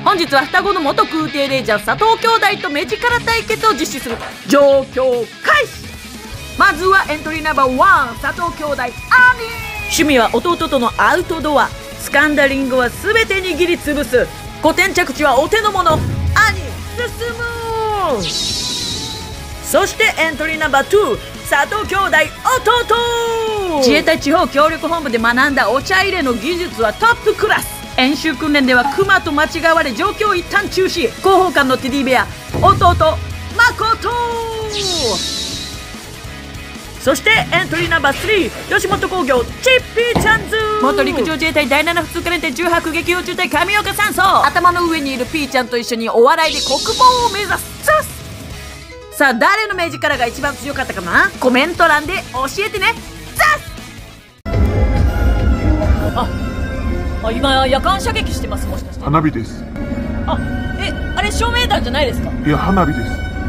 本日は双子の元空挺レイジャー佐藤兄弟と目力対決を実施する。状況開始。まずはエントリーナンバー1、佐藤兄弟兄。趣味は弟とのアウトドア。掴んだリンゴは全て握りつぶす。5点着地はお手の物。兄進む。そしてエントリーナンバー2、佐藤兄弟弟。自衛隊地方協力本部で学んだお茶入れの技術はトップクラス。演習訓練ではクマと間違われ状況を一旦中止。広報官のテディベア弟誠。そしてエントリーナンバー3、吉本興業チッピーチャンズ。元陸上自衛隊第7普通科連隊18撃破中隊上岡山荘。頭の上にいるピーちゃんと一緒にお笑いで国防を目指す。さあ誰の目力が一番強かったかな、コメント欄で教えてね。今夜間射撃してます。もしかして花火です。 あれ照明弾じゃないですか？ いや花火です。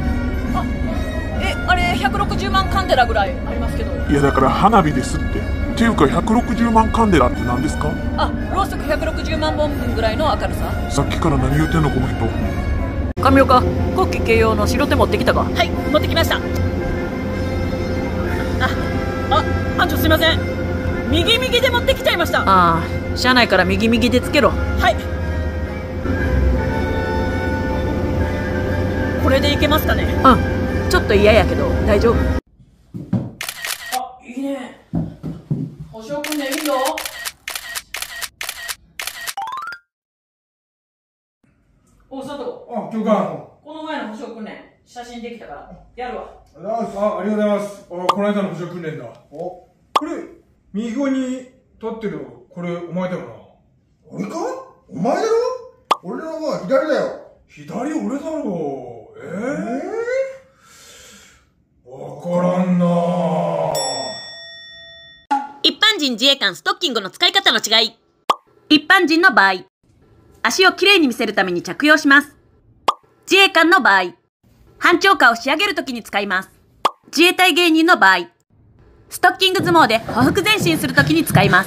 あれ160万カンデラぐらいありますけど。 いやだから花火ですっていうか160万カンデラって何ですか？ ろうそく160万本分ぐらいの明るさ。 さっきから何言ってんのこの人。 上岡、国旗掲揚の白手持ってきたか？はい、持ってきました。班長すいません、右で持ってきちゃいました。車内から右でつけろ。はい、これでいけますかね？ちょっと嫌やけど大丈夫。いいね、保証訓練いいぞ。佐藤。 教官。 この前の保証訓練写真できたからやるわ。 ありがとうございます。この間の保証訓練だ。これ右側に立ってるこれお前だよな。 俺か？お前だろ？俺の方は左だよ。 左俺だろ。わからんな。 一般人自衛官ストッキングの使い方の違い。一般人の場合、足をきれいに見せるために着用します。自衛官の場合、班長下を仕上げるときに使います。自衛隊芸人の場合、ストッキング相撲で歩幅前進するときに使います。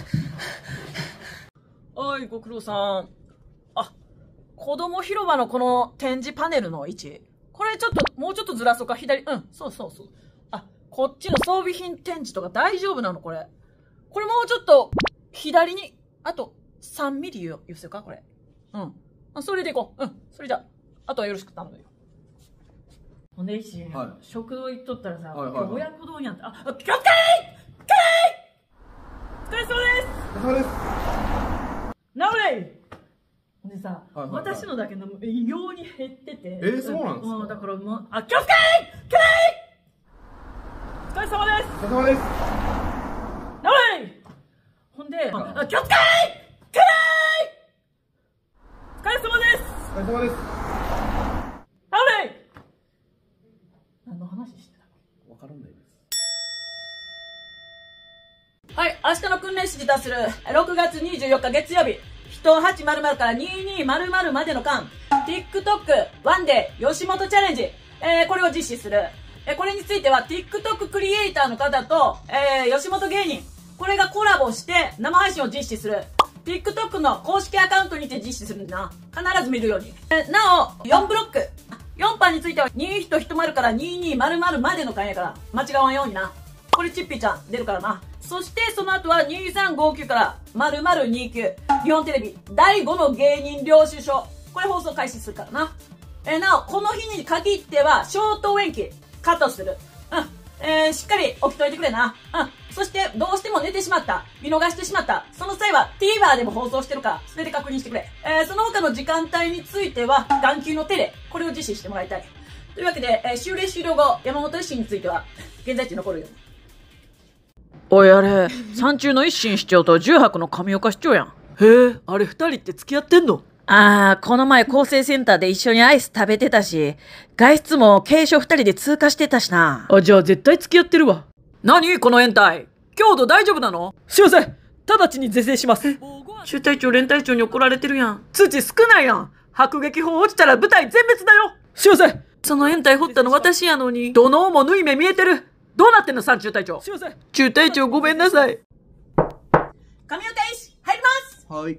ご苦労さん。子供広場のこの展示パネルの位置。これちょっと、もうちょっとずらそうか。左。そう。こっちの装備品展示とか大丈夫なのこれ。これもうちょっと、左に、あと3ミリ寄せようかこれ。それでいこう。それじゃあとはよろしく頼むよ。ほんで、食堂行っとったらさ、今日親子丼やんって。気をつけー！お疲れ様です！ お疲れ様です。 なおれい！ほんでさ、私のだけ異様に減ってて。 そうなんですか？ だからもう、気をつけー！お疲れ様です！ お疲れ様です。 なおれい！ほんで、気をつけー！お疲れ様です！ お疲れ様です。 なおれい！何の話してたっけ？わからないです。はい、明日の訓練指示出する6月24日月曜日、1800から2200までの間、TikTok1 で吉本チャレンジ、これを実施する。これについては TikTok クリエイターの方と、吉本芸人、これがコラボして生配信を実施する。TikTok の公式アカウントにて実施するんだな。必ず見るように。なお、4ブロック。4班については、2110から2200までの間やから、間違わんようにな。これチッピーちゃん出るからな。そしてその後は2359から0029。日本テレビ第5の芸人領収書。これ放送開始するからな。なお、この日に限っては、ショートウェンキカットする。しっかり起きといてくれな。そして、どうしても寝てしまった。見逃してしまった。その際は TVer でも放送してるから、それで確認してくれ。その他の時間帯については、眼球のテレ、これを実施してもらいたい。というわけで、修例終了後、山本維新については、現在地に残るよ。おいあれ、山中の一心市長と10泊の上岡市長やん。へえ、あれ2人って付き合ってんの？この前構成センターで一緒にアイス食べてたし、外出も軽所2人で通過してたしな。じゃあ絶対付き合ってるわ。何この延滞。強度大丈夫なの？すいません。直ちに是正します。中隊長連隊長に怒られてるやん。通知少ないやん。迫撃砲落ちたら部隊全滅だよ。すいません。その延滞掘ったの私やのに。土のうも縫い目見えてる。どうなってんの中隊長。すいません。中隊長ごめんなさい。神岡医師入ります。 はい。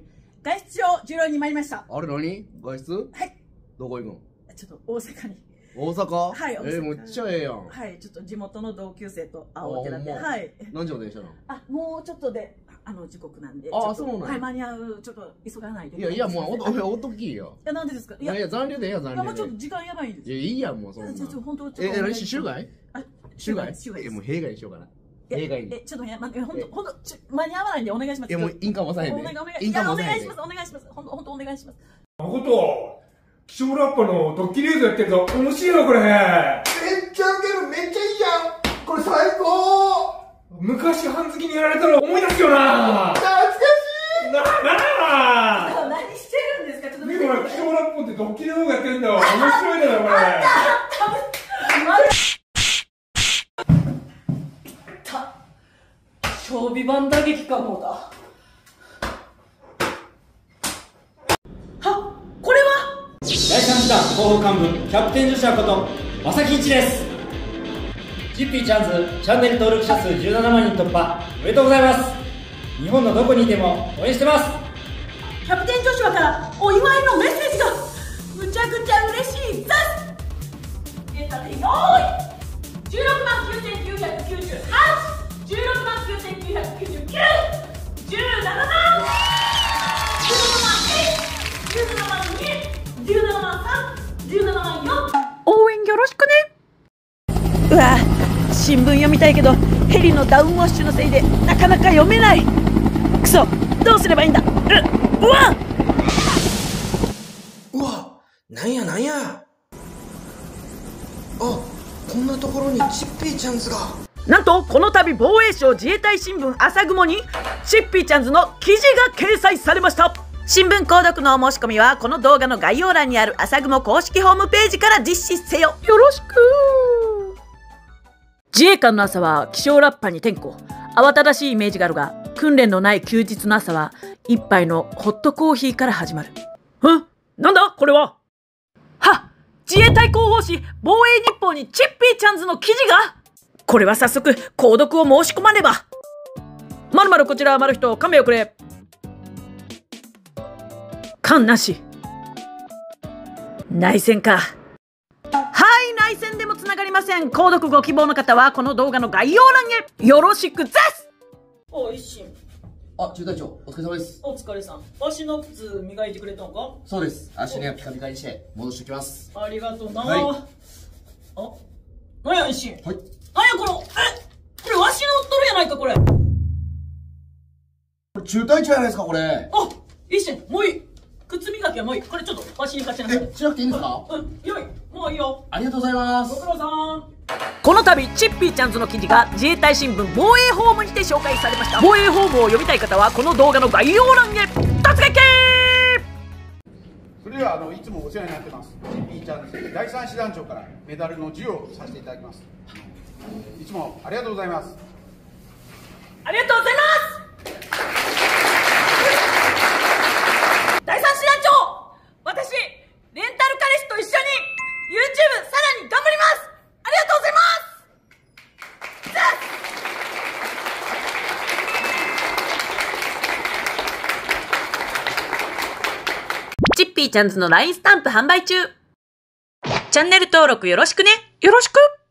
外出を重要に参りました。 あれ何外出？ はい。 どこ行くん？ ちょっと大阪に。 大阪？ はい、大阪。 めっちゃええやん。 はい、ちょっと地元の同級生と会おうってなって。はい。 何時の電車なの？ あ、もうちょっとで、時刻なんで。 あ、そうなんや。 はい、間に合う、ちょっと急がないで。 いや、もう、おときよ。 いや、なんでですか？ いや、残留でええやん、残留で。 もうちょっと時間やばいんです。 いや、いいやん、もう、そんな。 本当何週外？週外？もう、弊害にしようかな。弊害に。 ちょっとね、ほんと、間に合わないんでお願いします。 いや、もう、インカム押さへんで。 インカム押さへんで。お願いします。ほんとお願いします。 誠、気象ラッパのドッキリ映像やってるぞ。面白いよ、これ。 めっちゃウケる、めっちゃいいじゃん。これ最高。 昔、半月にやられたら思い出すよな。 懐かしい。 なあ。 何してるんですか？ちょっと見て。 気象ラッパってドッキリ動画やってるんだよ。面白いだよ、これ。 長尾版打撃かもうだ。は、これは第3師団広報幹部キャプテン女子はこと正木一です。ジッピーチャンズチャンネル登録者数17万人突破おめでとうございます。日本のどこにいても応援してます。 キャプテンジョシュアからお祝いのメッセージがむちゃくちゃ嬉しいです。よーい、16万9998、16万9999、17万、17万1、17万2、17万3、17万4。応援よろしくね。うわ、新聞読みたいけどヘリのダウンウォッシュのせいでなかなか読めない。くそ、どうすればいいんだ。うわなんやあ、こんなところにチッピーチャンズが。 なんとこの度防衛省自衛隊新聞朝雲にチッピーチャンズの記事が掲載されました。新聞購読のお申し込みはこの動画の概要欄にある朝雲公式ホームページから実施せよ。よろしく。自衛官の朝は気象ラッパに転校。慌ただしいイメージがあるが、訓練のない休日の朝は一杯のホットコーヒーから始まる。なんだこれは。自衛隊広報誌防衛日報にチッピーチャンズの記事が。これは早速購読を申し込まねば。まるまるこちら、まる人、勘弁をくれ。勘なし。内戦か。内戦でもつながりません。購読ご希望の方はこの動画の概要欄へよろしくです。一心。 中隊長、お疲れ様です。 お疲れさん。わしの靴磨いてくれたんか？ そうです。足にはピカピカにして戻しておきます。 ありがとうな。 はい。 何や一心。 はい。 何やこれわしの売っとるやないかこれ。 これ中隊長じゃないですかこれ。 一心、もういい。靴磨きはもういい。これちょっとわしに貸しなさい。 しなくていいんですか？ よい。もういいよ。 ありがとうございます。 ご苦労さん。この度チッピーちゃんズの記事が自衛隊新聞防衛ホームにて紹介されました。防衛ホームを読みたい方はこの動画の概要欄へ突撃。 それではいつもお世話になってますチッピーちゃんズ第3師団長からメダルの授与をさせていただきます。いつもありがとうございます。 ありがとうございます。第3師団長、私レンタル彼氏と一緒に YouTube さらに頑張ります。ありがとうございます。チッピーちゃんズの LINE スタンプ販売中。チャンネル登録よろしくね。よろしく。